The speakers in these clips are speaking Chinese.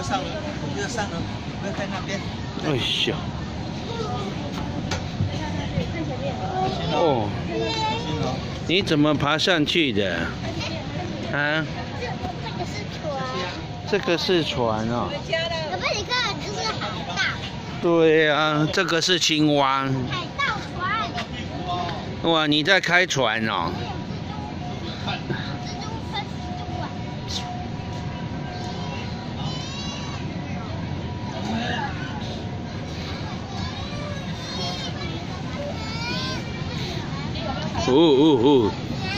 上了，不要上了，不要在那边。 哎呀！哦，你怎么爬上去的？啊？这个是船哦。 爸爸，你看，这是海盗。 对啊，这个是青蛙。 海盗船。 哇，你在开船哦。 哦！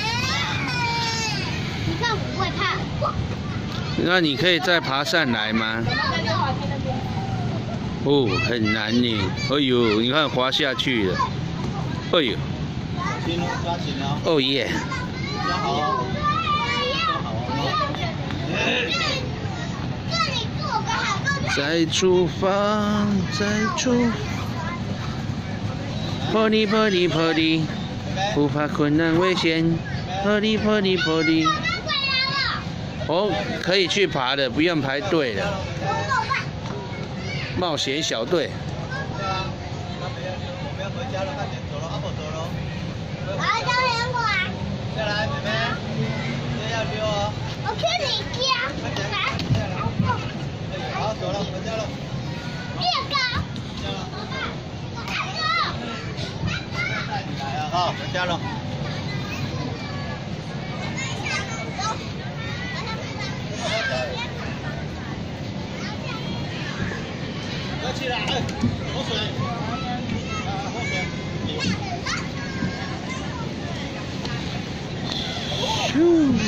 你看我不会怕。 那你可以再爬上来吗？哦，很难呢。哎呦，你看滑下去了。哎呦。哦耶。再出发，再出发。破例破例破例。 不怕困难危险，破例破例破例。哦，可以去爬的，不用排队了。冒险小队。我要回家了，快点走了，阿婆走了。好，小苹果。下来，妹妹，这要溜哦。我去你家。来。好，走了，回家了。越高。好，回家了。要起来，喝水。喝水。咻。